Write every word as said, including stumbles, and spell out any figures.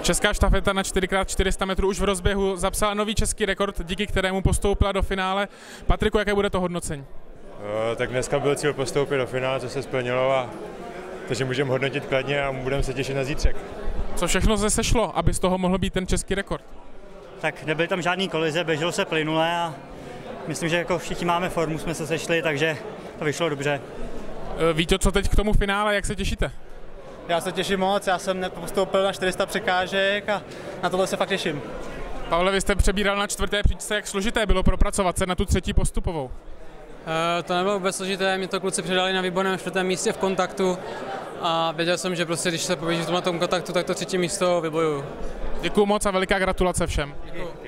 Česká štafeta na čtyři krát čtyři sta metrů už v rozběhu zapsala nový český rekord, díky kterému postoupila do finále. Patriku, jaké bude to hodnocení? Uh, tak dneska byl cíl postoupit do finále, co se splnilo, a takže můžeme hodnotit kladně a budeme se těšit na zítřek. Co všechno se sešlo, aby z toho mohl být ten český rekord? Tak nebyly tam žádný kolize, běželo se plynule a myslím, že jako všichni máme formu, jsme se sešli, takže to vyšlo dobře. Víte, co teď k tomu finále, jak se těšíte? Já se těším moc, já jsem nepostoupil na čtyři sta překážek a na tohle se fakt těším. Pavle, vy jste přebíral na čtvrté příčce, jak složité bylo propracovat se na tu třetí postupovou? Uh, to nebylo vůbec složité, mě to kluci předali na výborném čtvrtém místě v kontaktu a věděl jsem, že prostě když se poběžím na tom kontaktu, tak to třetí místo vybojuju. Děkuju moc a veliká gratulace všem. Děkuju.